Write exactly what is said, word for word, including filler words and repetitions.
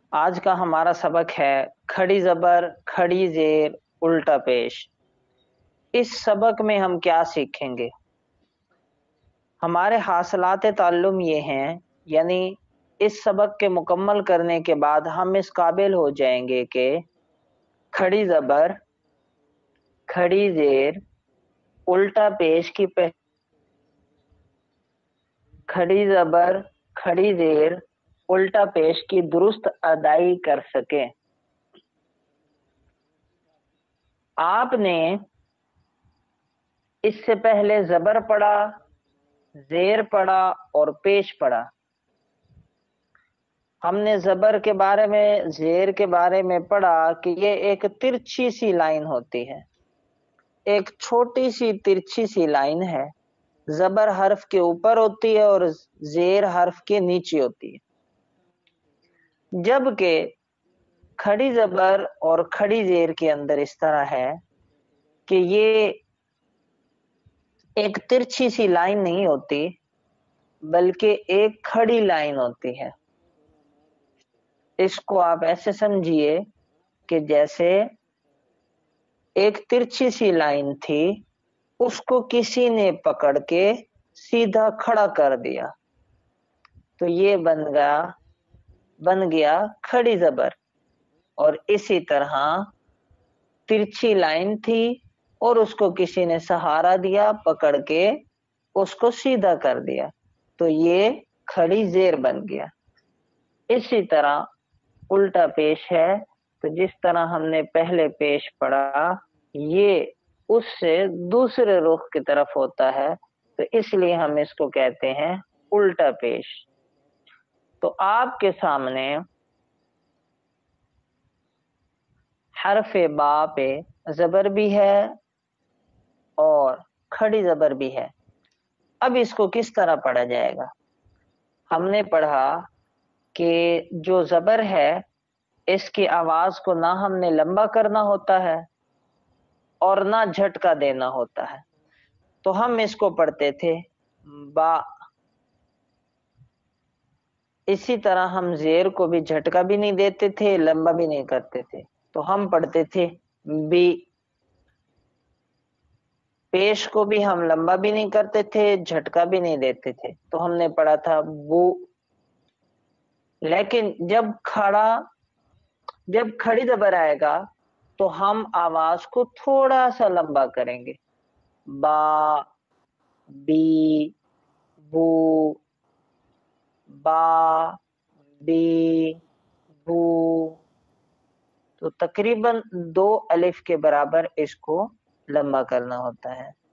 آج کا ہمارا سبق ہے کھڑی زبر کھڑی زیر الٹا پیش۔ اس سبق میں ہم کیا سیکھیں گے؟ ہمارے حاصلات تعلم یہ ہیں، یعنی اس سبق کے مکمل کرنے کے بعد ہم اس قابل ہو جائیں گے کہ کھڑی زبر کھڑی زیر الٹا پیش کی پہ کھڑی زبر کھڑی زیر الٹا پیش کی درست ادائی کر سکیں۔ آپ نے اس سے پہلے زبر پڑھا، زیر پڑھا اور پیش پڑھا۔ ہم نے زبر کے بارے میں، زیر کے بارے میں پڑھا کہ یہ ایک ترچھی سی لائن ہوتی ہے، ایک چھوٹی سی ترچھی سی لائن ہے۔ زبر حرف کے اوپر ہوتی ہے اور زیر حرف کے نیچے ہوتی ہے، جبکہ کھڑی زبر اور کھڑی زیر کے اندر اس طرح ہے کہ یہ ایک ترچھی سی لائن نہیں ہوتی بلکہ ایک کھڑی لائن ہوتی ہے۔ اس کو آپ ایسے سمجھیے کہ جیسے ایک ترچھی سی لائن تھی، اس کو کسی نے پکڑ کے سیدھا کھڑا کر دیا تو یہ بن گیا بن گیا کھڑی زبر۔ اور اسی طرح ترچھی لائن تھی اور اس کو کسی نے سہارا دیا، پکڑ کے اس کو سیدھا کر دیا تو یہ کھڑی زیر بن گیا۔ اسی طرح الٹا پیش ہے، تو جس طرح ہم نے پہلے پیش پڑھا یہ اس سے دوسرے رخ کی طرف ہوتا ہے، تو اس لیے ہم اس کو کہتے ہیں الٹا پیش۔ تو آپ کے سامنے حرف با پہ زبر بھی ہے اور کھڑی زبر بھی ہے۔ اب اس کو کس طرح پڑھا جائے گا؟ ہم نے پڑھا کہ جو زبر ہے اس کی آواز کو نہ ہم نے لمبا کرنا ہوتا ہے اور نہ جھٹکا دینا ہوتا ہے، تو ہم اس کو پڑھتے تھے با۔ اسی طرح ہم زیر کو بھی جھٹکا بھی نہیں دیتے تھے، لمبا بھی نہیں کرتے تھے، تو ہم پڑھتے تھے بی۔ پیش کو بھی ہم لمبا بھی نہیں کرتے تھے، جھٹکا بھی نہیں دیتے تھے، تو ہم نے پڑھا تھا بو۔ لیکن جب کھڑا جب کھڑی زبر آئے گا تو ہم آواز کو تھوڑا سا لمبا کریں گے، با، بی، بو، با، بی، بو، تو تقریباً دو الف کے برابر اس کو لمبا کرنا ہوتا ہے۔